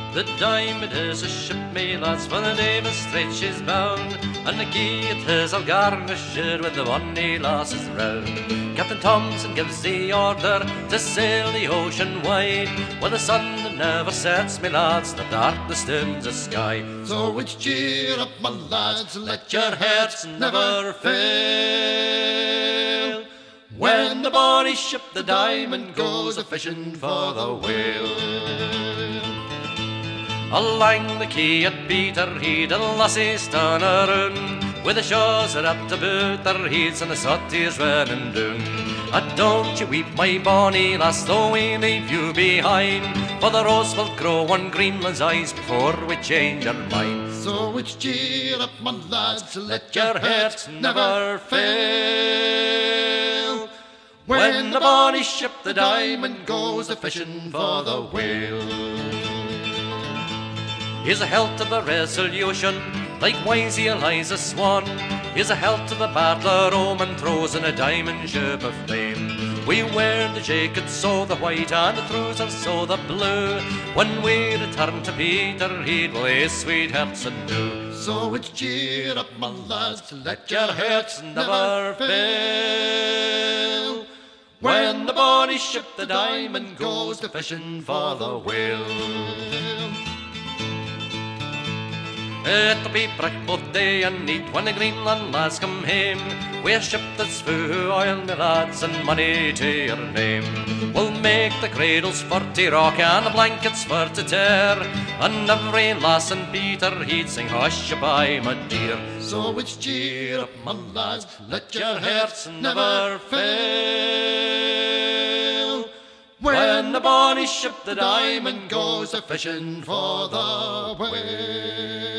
The Diamond is a ship, me lads, for the Davis Strait she's bound, and the quay it is all garnished with the bonny lasses round. Captain Thompson gives the order to sail the ocean wide, where the sun never sets, me lads, the darkness dims the sky. So it's cheer up, my lads, Let your hearts never fail. When the bonny ship, the Diamond, goes a-fishing for the whale. Along the quay at Peterhead, a lassie's done aroon, with the shawls are up to boot their heads and the saut is running doon. Don't you weep, my bonny lass, though we leave you behind, for the rose will grow on Greenland's eyes before we change our mind. So it's cheer up, my lads, Let your hearts never fail. When the bonny ship, the Diamond, goes a-fishing for the whale. Here's a health to the Resolution, likewise the Eliza Swan. Here's a health to the Battler of Montrose and a diamond ship of fame. We wear the jacket so the white and the trousers so the blue. When we return to Peterhead, we'll hae sweethearts anew. So it's cheer up, my lads, Let your hearts never fail. When the bonny ship, the Diamond, goes a-fishing for the whale. It'll be bright both day and night when the Greenland lads come hame. We're a ship that's full of oil, me lads, and money to your name. We'll make the cradles for to rock and the blankets for to tear, and every lass in Peterhead sing hush-a-bye, my dear. So it's cheer up, my lads, Let your hearts never fail. When the bonny ship, the Diamond, goes a-fishing for the whale.